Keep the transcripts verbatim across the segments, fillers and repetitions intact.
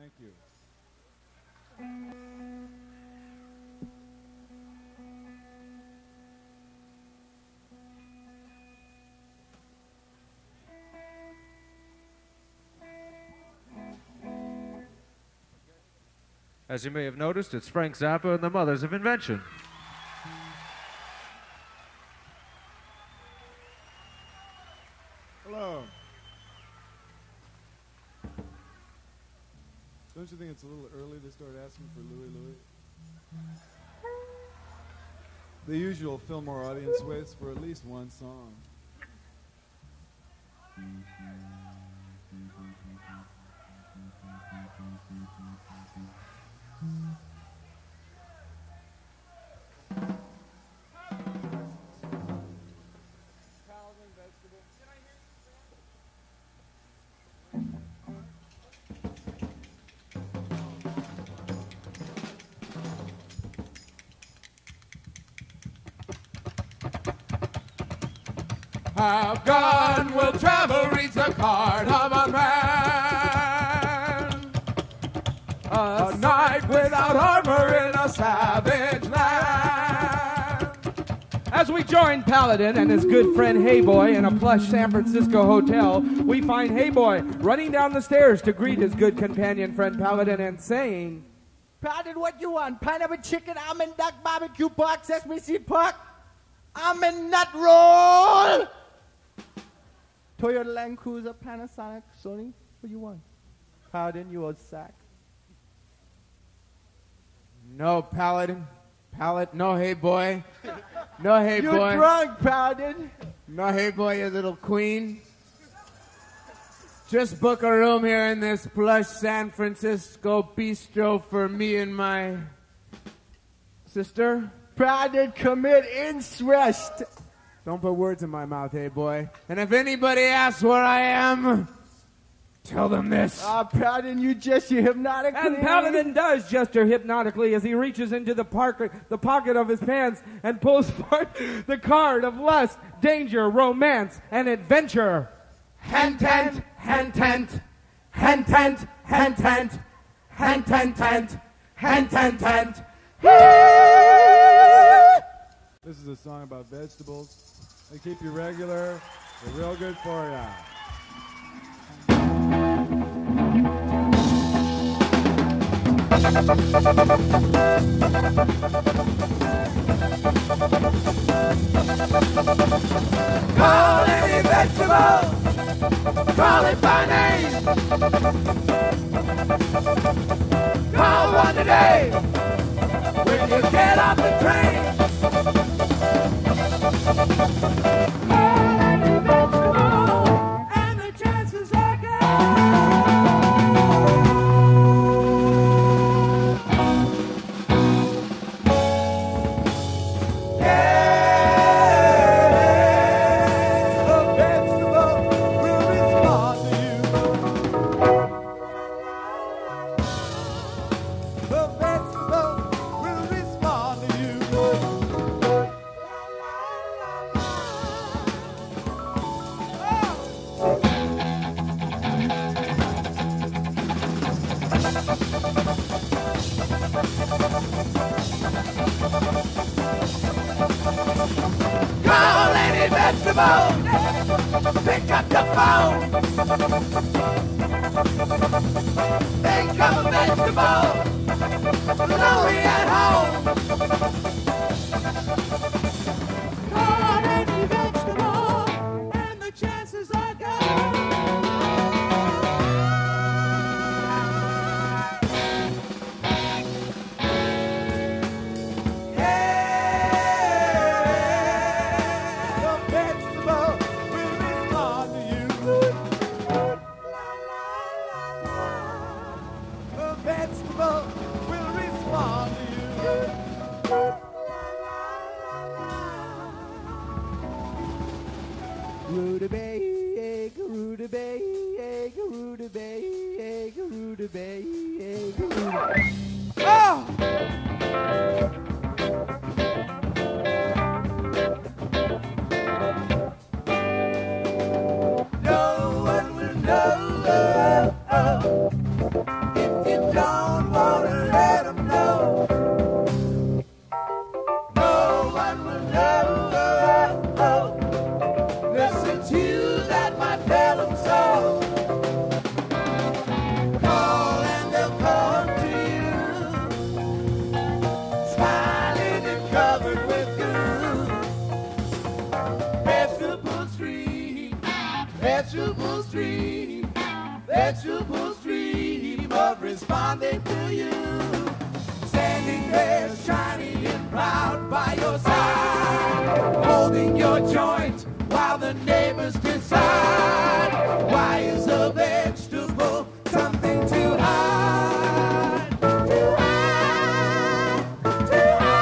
Thank you. As you may have noticed, it's Frank Zappa and the Mothers of Invention. Hello. Don't you think it's a little early to start asking for Louie Louie? The usual Fillmore audience waits for at least one song. Have gone will travel reads the card of a man. A knight without armor in a savage land. As we join Paladin and his good friend Hey Boy in a plush San Francisco hotel, we find Hey Boy running down the stairs to greet his good companion friend Paladin and saying, Paladin, what you want? Pineapple chicken, almond duck, barbecue pork, sesame seed pork, almond nut roll? Toyota Land Cruiser, Panasonic, Sony, what do you want? Paladin, you old sack. No, Paladin. Palad, no, Hey Boy. No, Hey You're Boy. You're drunk, Paladin. No, Hey Boy, you little queen. Just book a room here in this plush San Francisco bistro for me and my sister. Paladin, commit incest. Don't put words in my mouth, Hey Boy. And if anybody asks where I am, tell them this. Ah, uh, Paladin, you gesture hypnotically. And Paladin does gesture hypnotically as he reaches into the, park, the pocket of his pants and pulls forth the card of lust, danger, romance, and adventure. Hand tent, hand tent, hand tent, hand tent, hand tent, tent, hand tent, tent. This is a song about vegetables. They keep you regular. They're real good for you. Call any vegetable, call it by name. Call one today when you get off the train. Call any vegetable, and the chances are good. Call any vegetable, pick up the phone. Think of a vegetable, Louie at home. Call any vegetable, and the chances are good. Rutabaga, rutabaga, rutabaga, rutabaga, rutabaga. Oh! No one will know oh, if you Vegetables dream of responding to you. Standing there, shiny and proud by your side, holding your joint while the neighbors decide. Why is a vegetable something to hide? To hide, to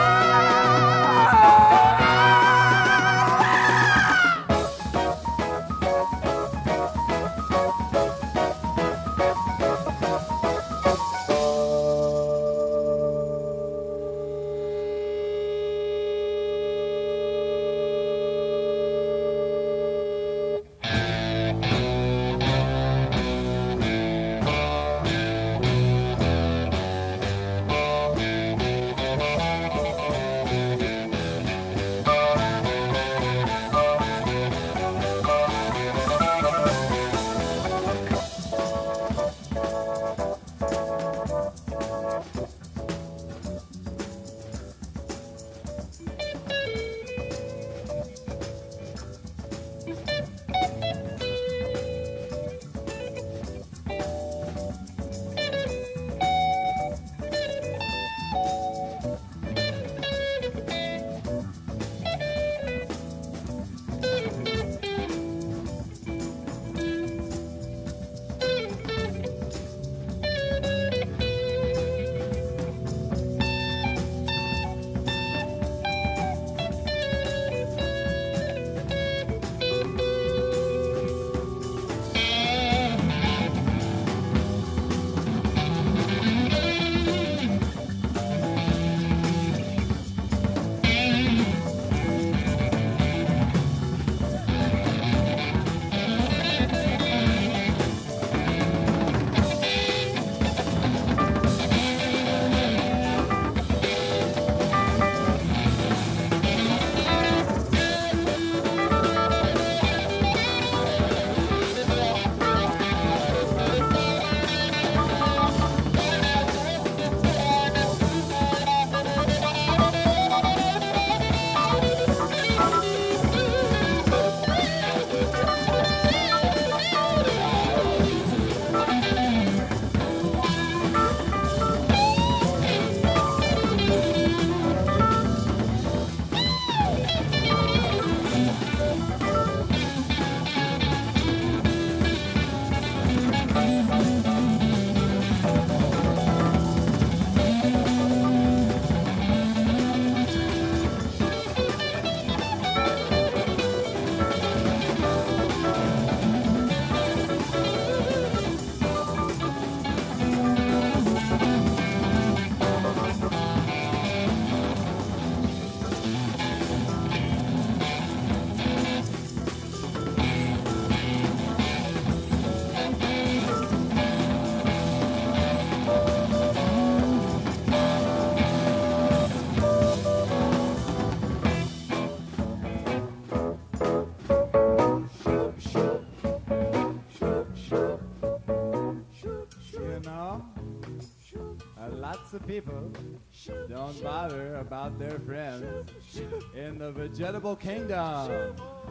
lots of people don't bother about their friends in the vegetable kingdom.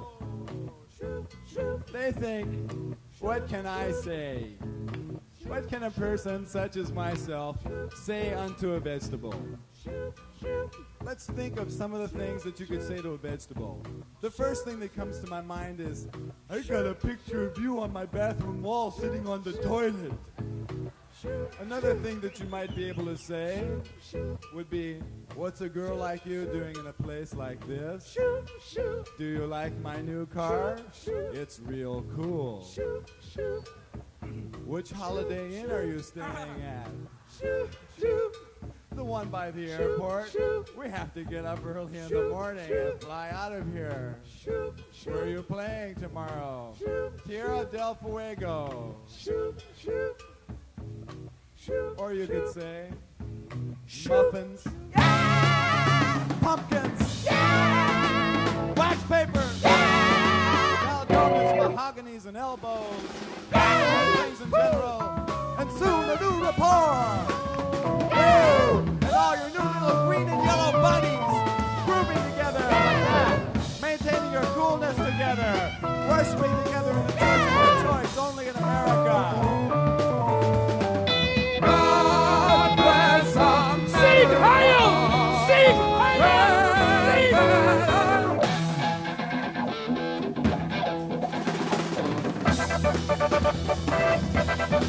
They think, what can I say? What can a person such as myself say unto a vegetable? Let's think of some of the things that you could say to a vegetable. The first thing that comes to my mind is, I got a picture of you on my bathroom wall sitting on the toilet. Another thing that you might be able to say would be, what's a girl like you doing in a place like this? Do you like my new car? It's real cool. Which Holiday Inn are you staying at? The one by the airport. We have to get up early in the morning and fly out of here. Where are you playing tomorrow? Tierra del Fuego. Or you could say, muffins, pumpkins, wax paper, Caledonia mahoganies and elbows, things in general, and soon a new rapport. And all your new little green and yellow bunnies grooving together like that, maintaining your coolness together, worshiping together in the church of your choice, only in America.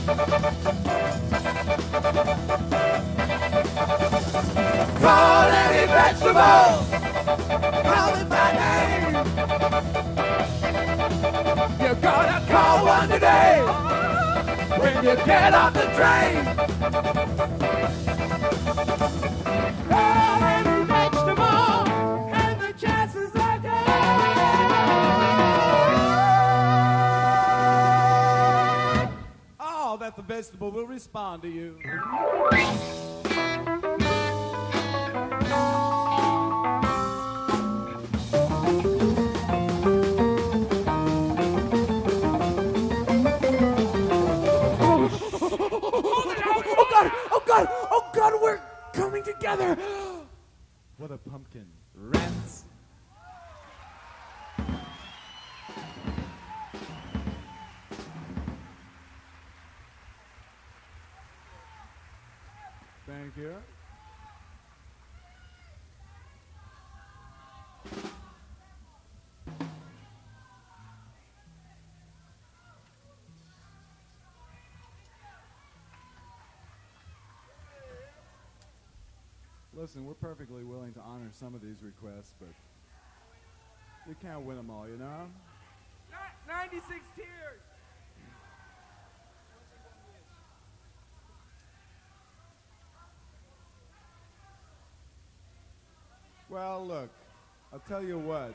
Call any vegetable, call it by name. You're gonna call one today when you get off the train. Call any vegetable, and the chances are good. Oh, that the vegetable will respond to you. Oh God! Oh God! Oh God! We're coming together. What a pumpkin. Rats. Thank you. Listen, we're perfectly willing to honor some of these requests, but you can't win them all, you know? ninety-six tears. Well, look, I'll tell you what.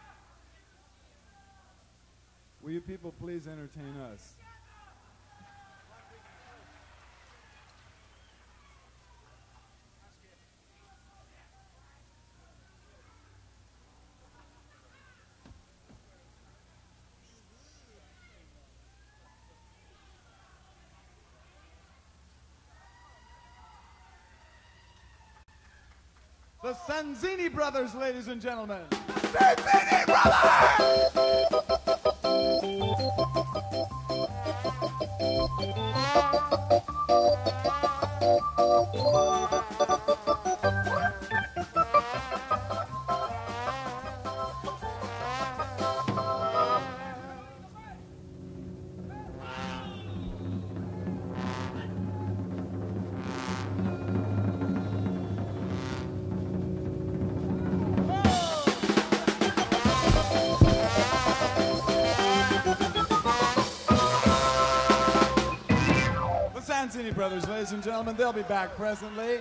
Will you people please entertain us? The Sanzini brothers, ladies and gentlemen. Sanzini Sanzini brothers, ladies and gentlemen, they'll be back presently.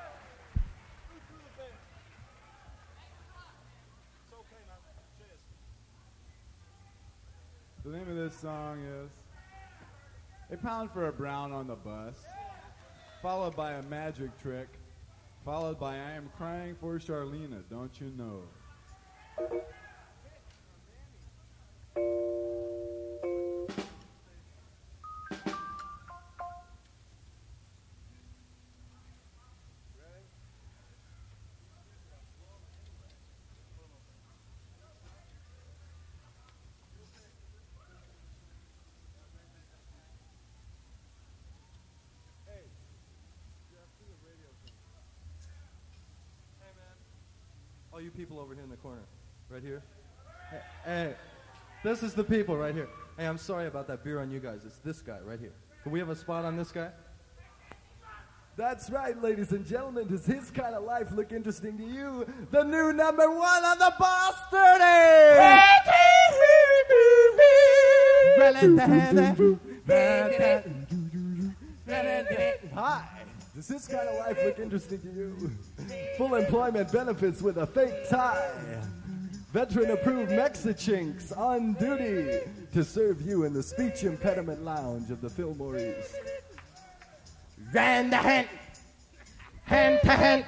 The name of this song is A Pound for a Brown on the Bus, followed by A Magic Trick, followed by I Am Crying for Charlena, Don't You Know? All you people over here in the corner, right here. Hey, hey, this is the people right here. Hey, I'm sorry about that beer on you guys. It's this guy right here. Can we have a spot on this guy? That's right, ladies and gentlemen. Does his kind of life look interesting to you? The new number one on the Boston. Hi. Does this kind of life look interesting to you? Full employment benefits with a fake tie. Veteran-approved Mexichinks on duty to serve you in the speech impediment lounge of the Fillmore East. Hand to hand, hand to hand.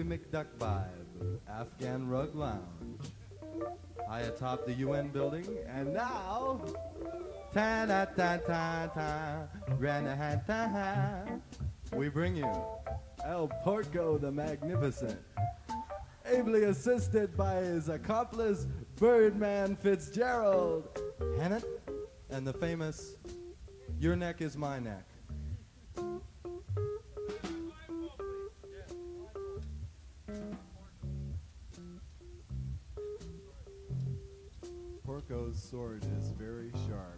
Louis McDuck vibe, Afghan Rug Lounge. High atop the U N building, and now, ta ta ta ta ta, ta ta, we bring you El Porco the Magnificent, ably assisted by his accomplice Birdman Fitzgerald, Hannett, and the famous Your Neck Is My Neck. Porco's sword is very sharp.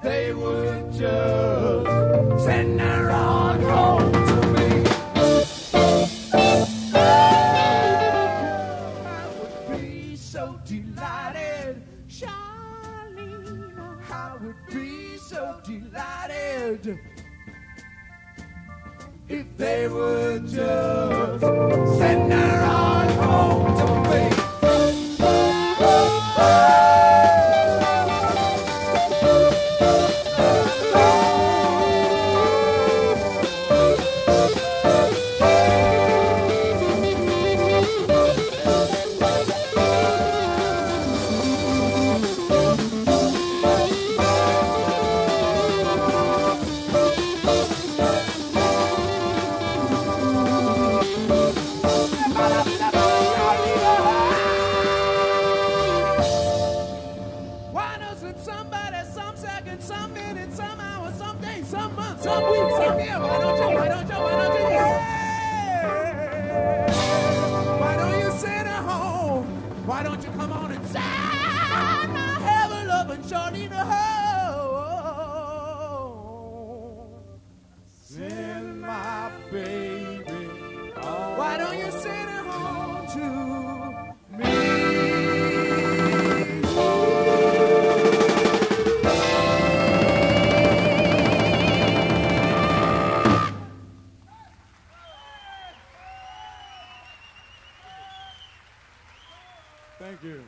they would just send her on home to me. I would be so delighted, Charlene. I would be so delighted if they would just send her on home to me. Why don't you come on inside? I have a loving Charlene home. Send my baby home. Why don't you send her home to me? Thank you.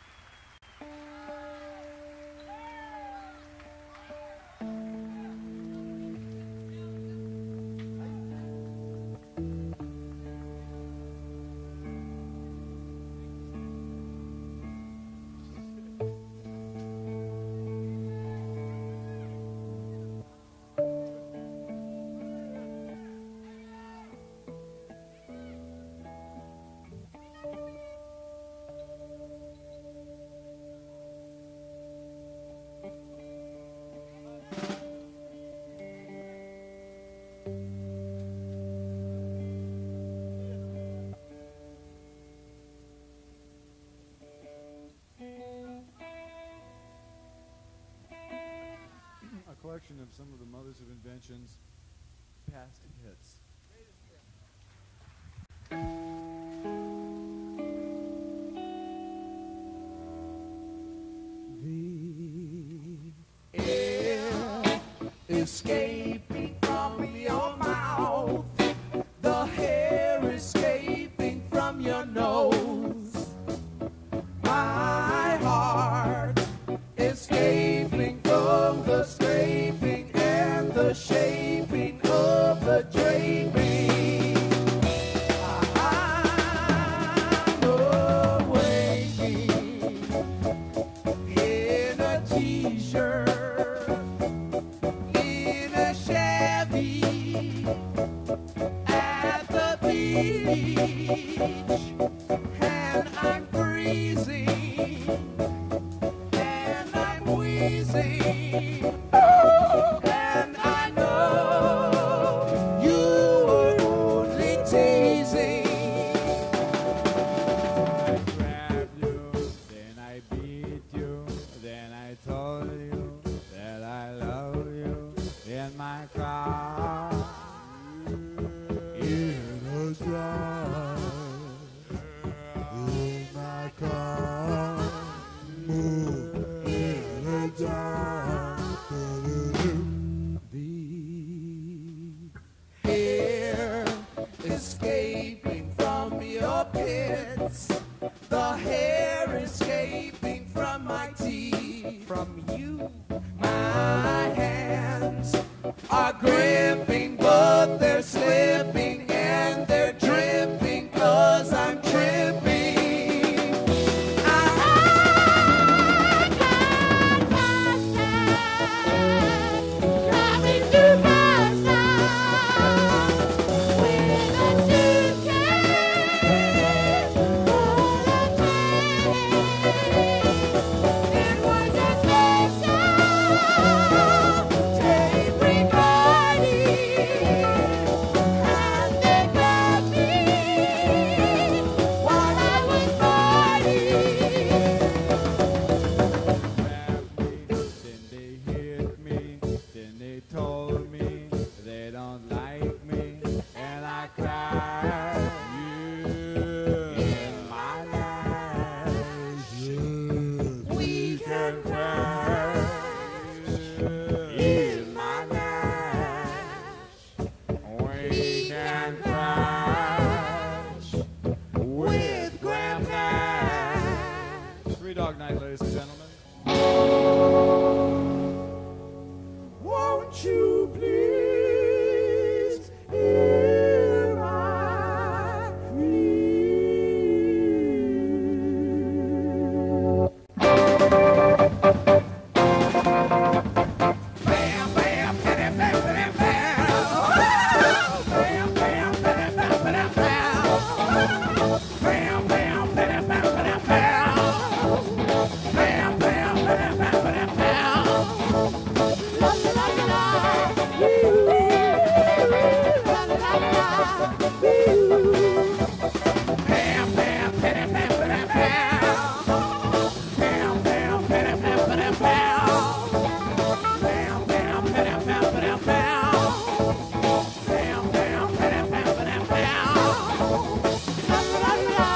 Collection of some of the Mothers of Invention's past hits. The air escaping from your mouth, the hair escaping from your nose, my heart escaping from the scraping and the shaping of the draping. I'm awaking in a t-shirt, in a Chevy, at the beach, and I'm freezing, and I'm wheezing, and I know you were only teasing. I grabbed you, then I beat you, then I told you that I love you in my car. In a drive, in my car, move in a drive. The air escaping from your pits, the hair escaping from my teeth, from you. My hands are gripping, but they're slipping and they're dripping, 'cause I'm tripping. I Driving through bus stops with a suitcase. Dog Night, ladies and gentlemen. Won't you please hear my Bam, bam, bam, bam, bam, bam. Bam, bam, bam, bam, bam, bam. Bam, bam, bam, bam, bam, bam. Bam, bam, bam, bam, bam, bam. La la la la la. La la la la la. Bam, bam, bam, bam, bam, bam. Bam, bam, bam, bam, bam, bam. Bam, bam, bam, bam, bam, bam. Bam, bam, bam, bam, bam, bam. La la la la.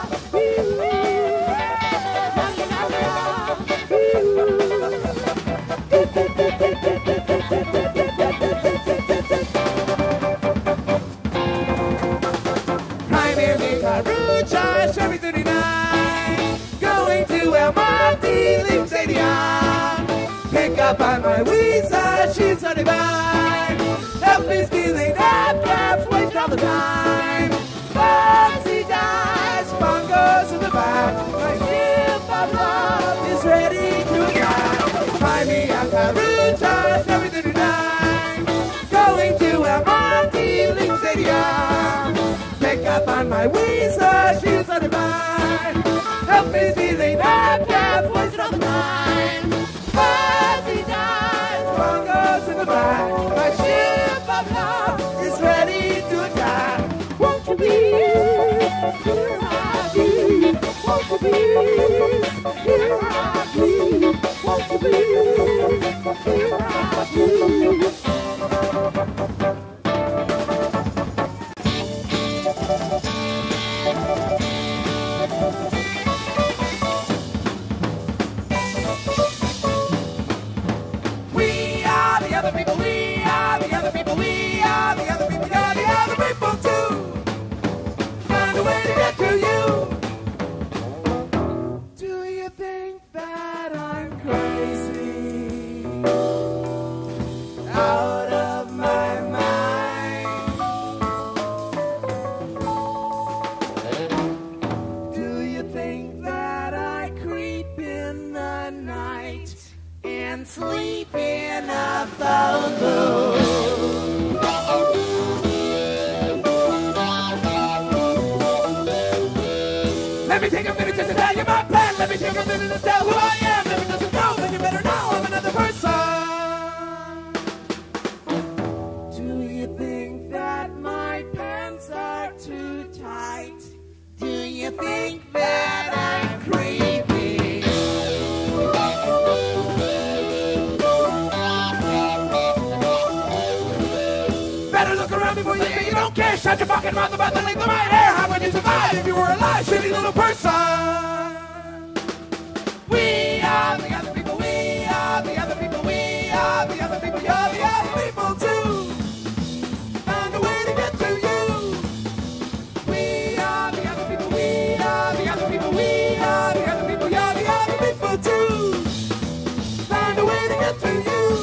Primary Carucha, Chevy thirty-nine, going to El Monte, Leap Stadium. Pick up on my Weezer, she's thirty-five. Help me stealing that gas, waste all the time. Foxy dies, bongos in the back. My ship of love is ready to attack. Find me on Carucha, Chevy thirty-nine, going to El Monte, Leap Stadium. Pick up on my Weezer, she's thirty-five. Help me stealing that gas, waste all the time. Foxy dies, bongos in the back. My ship of love is ready to attack. Won't you please hear my plea? Won't you please hear my plea? Won't you please hear my plea? We are the other people, we are the other people, we are the other people, you're the other people too. Find a way to get to you. Do you think that I'm crazy? Out of my mind? Do you think that I creep in the night and sleep in a phone booth? Let me take a minute just to tell you my plan. Let me take a minute to tell who I am. If it doesn't know, then you better know I'm another person. Do you think that my pants are too tight? Do you think that I'm creepy? Better look around before you say you don't care. Shut your fucking mouth about the length of my hair. How would you survive if you were alive, shitty little person? We are the other people, we are the other people, we are the other people, you're the other people too. Find a way to get to you. We are the other people, we are the other people, we are the other people, you're the other people too. Find a way to get to you.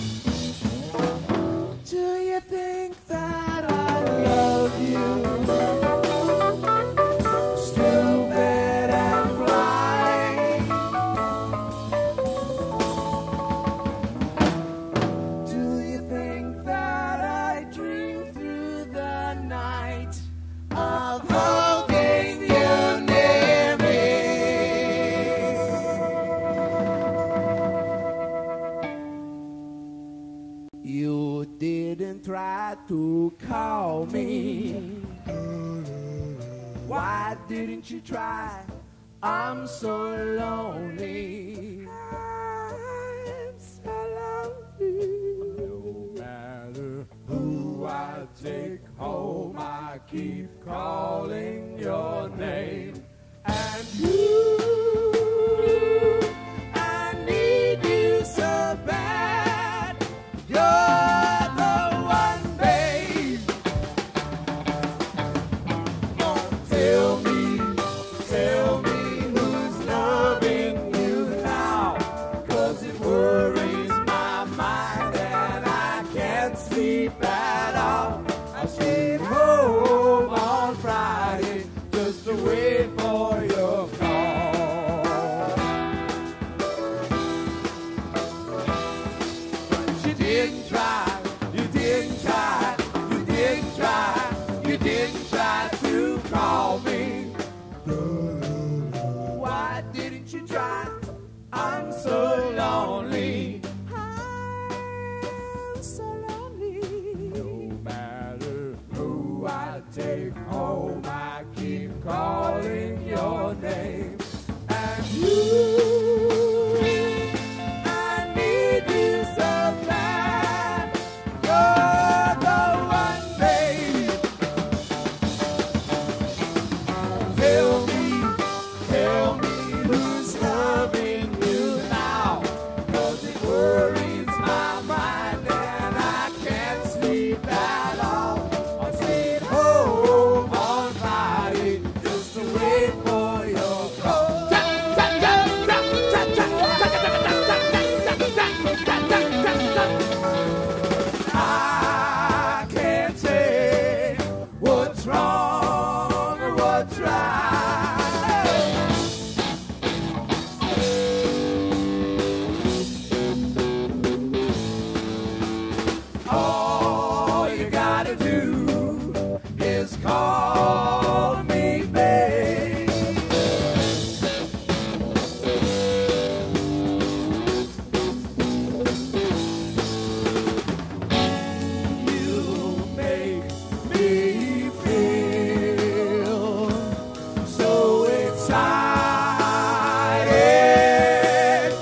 Do you think that I love you? Stupid and blind. Do you think that I dream through the night of holding you near me? You didn't try to call me. Why didn't you try? I'm so lonely. I'm so lonely. No matter who I take home, I keep calling your name. And you, I need you so bad. You're the one, babe. Oh, tell me, tell me who's loving you now. 'Cause it worries my mind and I can't sleep at all. I stayed home on Friday just to wait for your call. But you didn't try, you didn't try, you didn't try, you didn't try to call me. Why didn't you try? I'm so lonely. I'm so lonely. No matter who I take home, I keep calling your name. And you, I need you so bad. You're the one, babe. Tell me, tell me who's loving you now. 'Cause it worries my mind and I can't sleep at all. I stayed home on Friday just to wait for your call. I can't say what's wrong or what's right. All you gotta do is call me, babe. You make me feel so excited,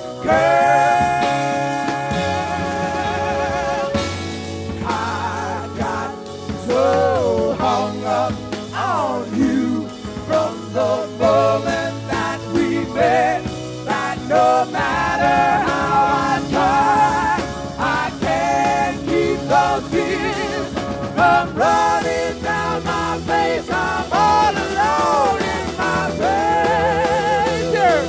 girl. I got so hung up on you from the moment that we met that no matter how I try, I can't keep those tears from running down my face. I'm all alone in my bed. Yeah.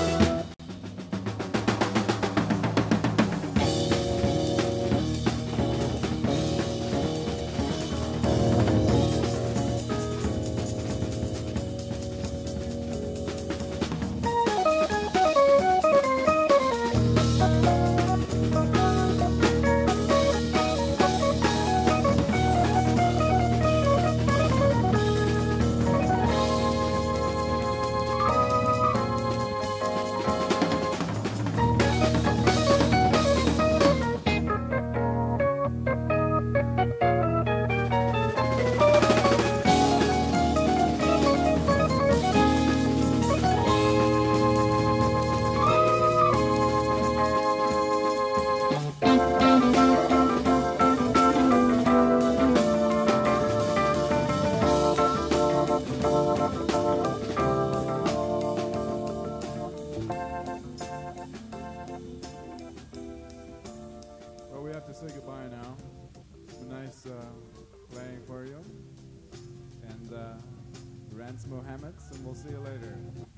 Well, we have to say goodbye now. It's been nice uh, playing for you. And uh, Rance Mohammeds, and we'll see you later.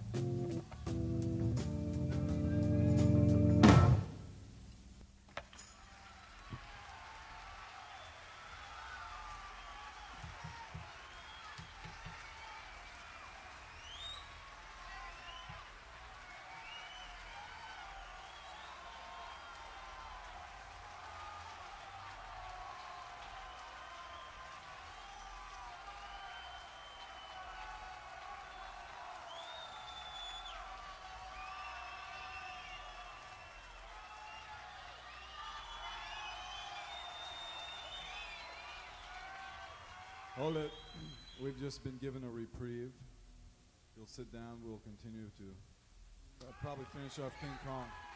Hold it. We've just been given a reprieve. You'll sit down. We'll continue to uh, probably finish off King Kong.